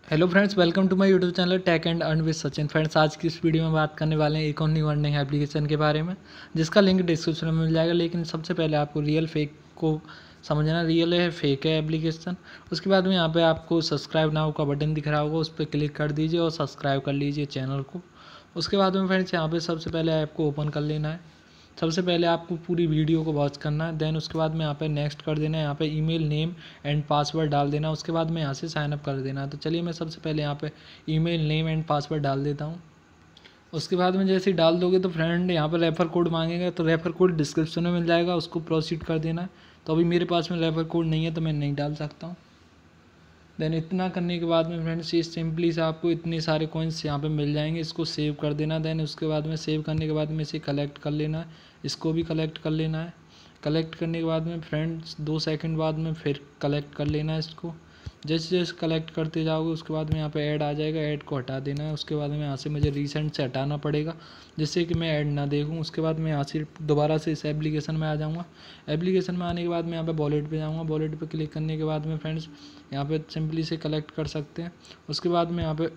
Hello friends, welcome to my YouTube channel tech and earn with Sachin. Friends, आज की इस video में बात करने वाले हैं एक और न्यू अर्निंग एप्लीकेशन के बारे में, जिसका लिंक डिस्क्रिप्शन में मिल जाएगा। लेकिन सबसे पहले आपको रियल फेक को समझना, रियल है फेक है एप्लीकेशन। उसके बाद में यहाँ पे आपको सब्सक्राइब नाउ का बटन दिख रहा होगा, उस पर क्लिक कर दीजिए और सब्सक्राइब कर लीजिए चैनल को। उसके बाद में फ्रेंड्स यहाँ पे सबसे पहले ऐप को ओपन कर लेना है। सबसे पहले आपको पूरी वीडियो को वॉच करना है। देन उसके बाद में यहाँ पे नेक्स्ट कर देना है। यहाँ पे ईमेल नेम एंड पासवर्ड डाल देना। उसके बाद में यहाँ से साइन अप कर देना है। तो चलिए मैं सबसे पहले यहाँ पे ईमेल नेम एंड पासवर्ड डाल देता हूँ। उसके बाद में जैसे ही डाल दोगे तो फ्रेंड यहाँ पर रेफर कोड मांगेगा, तो रेफर कोड डिस्क्रिप्शन में मिल जाएगा, उसको प्रोसीड कर देना है। तो अभी मेरे पास में रेफर कोड नहीं है तो मैं नहीं डाल सकता हूँ। देन इतना करने के बाद में फ्रेंड्स ये सिंपली से आपको इतने सारे कॉइन्स यहाँ पे मिल जाएंगे, इसको सेव कर देना। देन उसके बाद में सेव करने के बाद में इसे कलेक्ट कर लेना है, इसको भी कलेक्ट कर लेना है। कलेक्ट करने के बाद में फ्रेंड्स 2 सेकंड बाद में फिर कलेक्ट कर लेना है इसको। जैसे जैसे कलेक्ट करते जाओगे उसके बाद में यहाँ पे ऐड आ जाएगा, ऐड को हटा देना है। उसके बाद में यहाँ से मुझे रिसेंट से हटाना पड़ेगा जिससे कि मैं ऐड ना देखूँ। उसके बाद मैं यहाँ से दोबारा से इस एप्लीकेशन में आ जाऊँगा। एप्लीकेशन में आने के बाद मैं यहाँ पे वॉलेट पे जाऊँगा। वॉलेट पे क्लिक करने के बाद में फ्रेंड्स यहाँ पे सिंपली से कलेक्ट कर सकते हैं। उसके बाद में यहाँ पे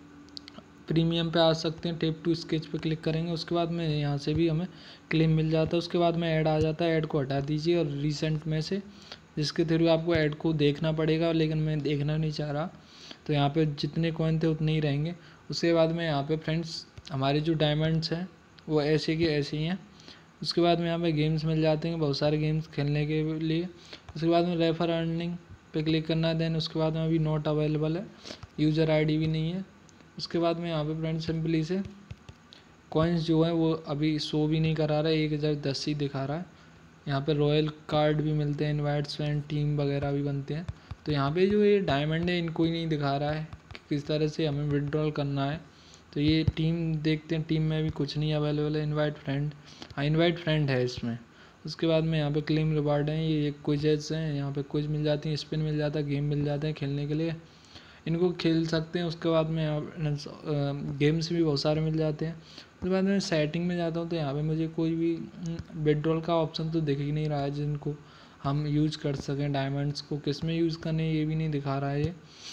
प्रीमियम पे आ सकते हैं, टेप टू स्केच पे क्लिक करेंगे। उसके बाद में यहाँ से भी हमें क्लेम मिल जाता है। उसके बाद में ऐड आ जाता है, ऐड को हटा दीजिए और रिसेंट में से जिसके थ्रू आपको ऐड को देखना पड़ेगा, लेकिन मैं देखना नहीं चाह रहा। तो यहाँ पे जितने कॉइन थे उतने ही रहेंगे। उसके बाद में यहाँ पे फ्रेंड्स हमारे जो डायमंड्स हैं वो ऐसे के ऐसे ही हैं। उसके बाद में यहाँ पे गेम्स मिल जाते हैं, बहुत सारे गेम्स खेलने के लिए। उसके बाद में रेफर अर्निंग पे क्लिक करना है। देन उसके बाद में अभी नॉट अवेलेबल है, यूज़र आईडी भी नहीं है। उसके बाद में यहाँ पे फ्रेंड्स सिंपली से कॉइन्स जो है वो अभी शो भी नहीं करा रहा है, 1010 ही दिखा रहा है। यहाँ पे रॉयल कार्ड भी मिलते हैं, इनवाइट्स एंड टीम वगैरह भी बनते हैं। तो यहाँ पे जो ये डायमंड है इनको ही नहीं दिखा रहा है कि किस तरह से हमें विड्रॉल करना है। तो ये टीम देखते हैं, टीम में भी कुछ नहीं अवेलेबल है। इनवाइट फ्रेंड, हाँ इनवाइट फ्रेंड है इसमें। उसके बाद में यहाँ पे क्लेम रिवार्ड हैं, ये क्विजेस हैं, यहाँ पे क्विज मिल जाती है, स्पिन मिल जाता है, गेम मिल जाते हैं खेलने के लिए, इनको खेल सकते हैं। उसके बाद में गेम्स भी बहुत सारे मिल जाते हैं। उसके बाद में सेटिंग में जाता हूँ तो यहाँ पे मुझे कोई भी विड्रॉल का ऑप्शन तो दिख ही नहीं रहा है जिनको हम यूज कर सकें। डायमंड्स को किस में यूज़ करने ये भी नहीं दिखा रहा है ये।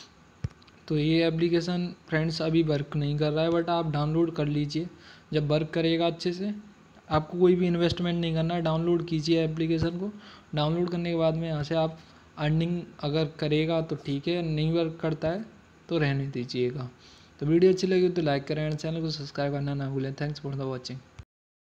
तो ये एप्लीकेशन फ्रेंड्स अभी वर्क नहीं कर रहा है, बट आप डाउनलोड कर लीजिए। जब वर्क करेगा अच्छे से, आपको कोई भी इन्वेस्टमेंट नहीं करना है, डाउनलोड कीजिए एप्लीकेशन को। डाउनलोड करने के बाद में यहाँ से आप अर्निंग अगर करेगा तो ठीक है, नहीं वर्क करता है तो रहने दीजिएगा। तो वीडियो अच्छी लगी तो लाइक करें एंड चैनल को सब्सक्राइब करना ना भूलें। Thanks for the watching.